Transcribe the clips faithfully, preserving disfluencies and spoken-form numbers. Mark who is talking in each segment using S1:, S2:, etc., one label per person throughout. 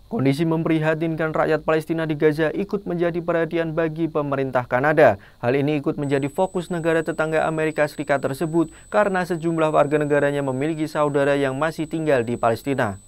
S1: Kondisi memprihatinkan rakyat Palestina di Gaza ikut menjadi perhatian bagi pemerintah Kanada. Hal ini ikut menjadi fokus negara tetangga Amerika Serikat tersebut karena sejumlah warga negaranya memiliki saudara yang masih tinggal di Palestina.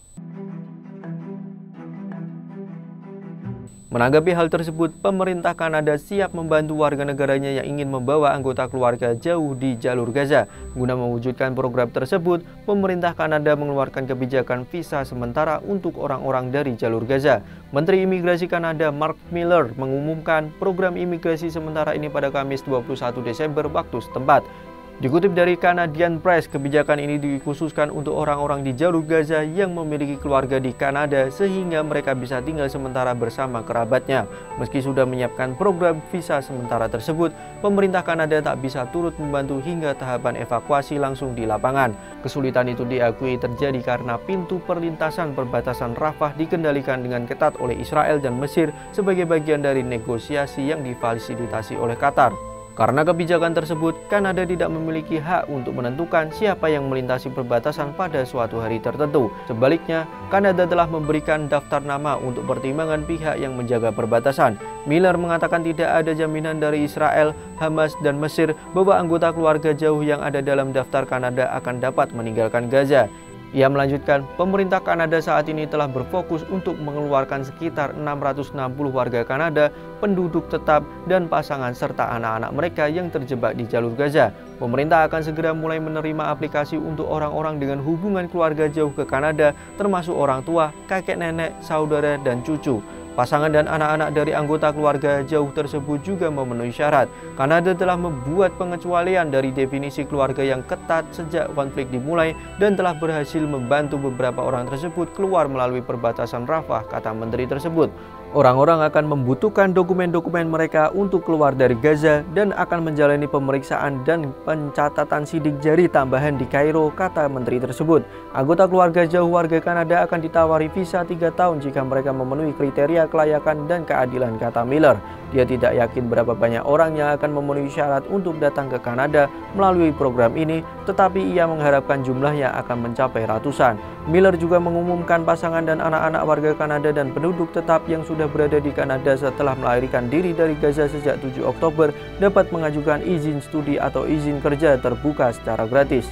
S1: Menanggapi hal tersebut, pemerintah Kanada siap membantu warga negaranya yang ingin membawa anggota keluarga jauh di jalur Gaza. Guna mewujudkan program tersebut, pemerintah Kanada mengeluarkan kebijakan visa sementara untuk orang-orang dari jalur Gaza. Menteri Imigrasi Kanada Mark Miller mengumumkan program imigrasi sementara ini pada Kamis dua puluh satu Desember waktu setempat. Dikutip dari Canadian Press, kebijakan ini dikhususkan untuk orang-orang di jalur Gaza yang memiliki keluarga di Kanada sehingga mereka bisa tinggal sementara bersama kerabatnya. Meski sudah menyiapkan program visa sementara tersebut, pemerintah Kanada tak bisa turut membantu hingga tahapan evakuasi langsung di lapangan. Kesulitan itu diakui terjadi karena pintu perlintasan perbatasan Rafah dikendalikan dengan ketat oleh Israel dan Mesir sebagai bagian dari negosiasi yang difasilitasi oleh Qatar. Karena kebijakan tersebut, Kanada tidak memiliki hak untuk menentukan siapa yang melintasi perbatasan pada suatu hari tertentu. Sebaliknya, Kanada telah memberikan daftar nama untuk pertimbangan pihak yang menjaga perbatasan. Miller mengatakan tidak ada jaminan dari Israel, Hamas, dan Mesir bahwa anggota keluarga jauh yang ada dalam daftar Kanada akan dapat meninggalkan Gaza. Ia melanjutkan, pemerintah Kanada saat ini telah berfokus untuk mengeluarkan sekitar enam ratus enam puluh warga Kanada, penduduk tetap, dan pasangan serta anak-anak mereka yang terjebak di jalur Gaza. Pemerintah akan segera mulai menerima aplikasi untuk orang-orang dengan hubungan keluarga jauh ke Kanada, termasuk orang tua, kakek nenek, saudara, dan cucu. Pasangan dan anak-anak dari anggota keluarga jauh tersebut juga memenuhi syarat. Kanada telah membuat pengecualian dari definisi keluarga yang ketat sejak konflik dimulai dan telah berhasil membantu beberapa orang tersebut keluar melalui perbatasan Rafah, kata menteri tersebut. Orang-orang akan membutuhkan dokumen-dokumen mereka untuk keluar dari Gaza dan akan menjalani pemeriksaan dan pencatatan sidik jari tambahan di Kairo, kata menteri tersebut. Anggota keluarga jauh warga Kanada akan ditawari visa tiga tahun jika mereka memenuhi kriteria kelayakan dan keadilan, kata Miller. Dia tidak yakin berapa banyak orang yang akan memenuhi syarat untuk datang ke Kanada melalui program ini, tetapi ia mengharapkan jumlahnya akan mencapai ratusan. Miller juga mengumumkan pasangan dan anak-anak warga Kanada dan penduduk tetap yang sudah berada di Kanada setelah melarikan diri dari Gaza sejak tujuh Oktober dapat mengajukan izin studi atau izin kerja terbuka secara gratis.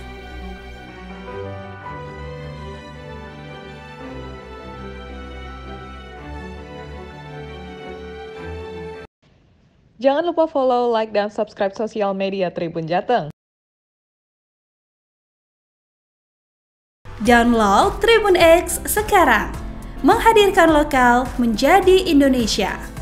S2: Jangan lupa follow, like, dan subscribe sosial media Tribun Jateng.
S3: Download Tribun X sekarang, menghadirkan lokal menjadi Indonesia.